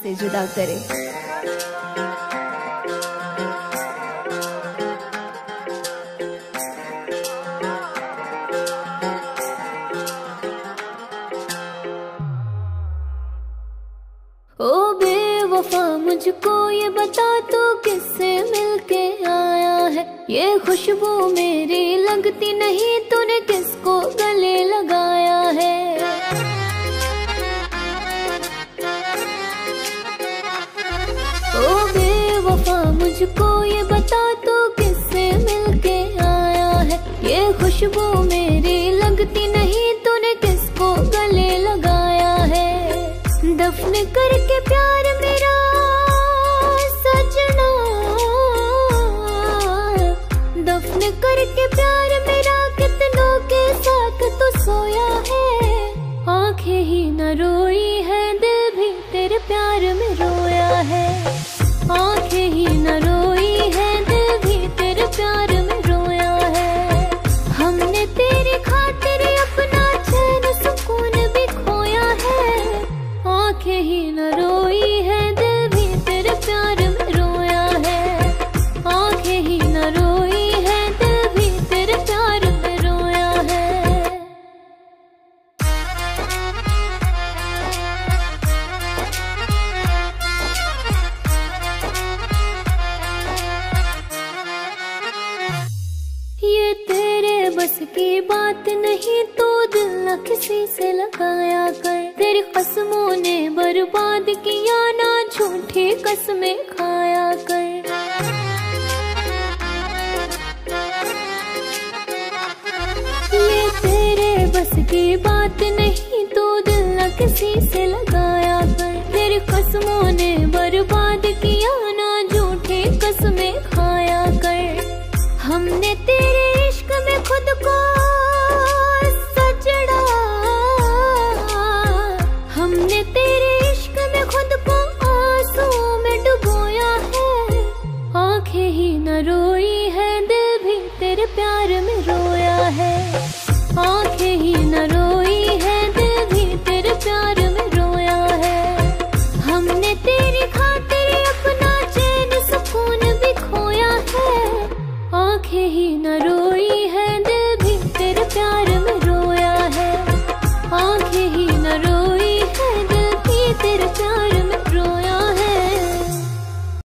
से जुदा करे। ओ बेवफा मुझको ये बता तू किससे मिलके आया है, ये खुशबू मेरी लगती नहीं, तूने किसको गले लगाया है। ओ बेवफा मुझको ये बता तू किससे मिलके आया है, ये खुशबू मेरी लगती नहीं, तूने किसको गले लगाया है। दफन करके प्यार मेरा सजना, दफन करके प्यार मेरा कितनों के साथ तो सोया है। आंखें ही न रोई है, दिल भी तेरे प्यार में रोया है। आंखें ही न रोई है, दिल भी तेरे प्यार में रोया है। हमने तेरी खातिर अपना चैन सुकून भी खोया है। आंखें ही न रोई है, दिल भी तेरे प्यार में रोया है। आंखें ही न रोई है, दिल भी तेरे प्यार में रोया है। ये तेरे बस की बात नहीं, तो दिल न किसी से लगाया कर। तेरी कसमों ने बर्बाद किया ना, झूठी कसमें खाया कर। ये तेरे बस की बात नहीं, तो दिल न किसी से लगाया कर। तेरी कसमों ने बर्बाद किया ना, झूठी कसमें खाया कर। हमने तेरे इश्क में खुद को सजड़ा, हमने तेरे इश्क में खुद को आंसुओं में डुबोया है। आंखें ही न रोई है, दिल भी तेरे प्यार में रोया है। आंखें ही न रोई है, दिल भी तेरे प्यार में रोया है। हमने तेरी खातिर अपना चैन सुकून भी खोया है। आंखें ही न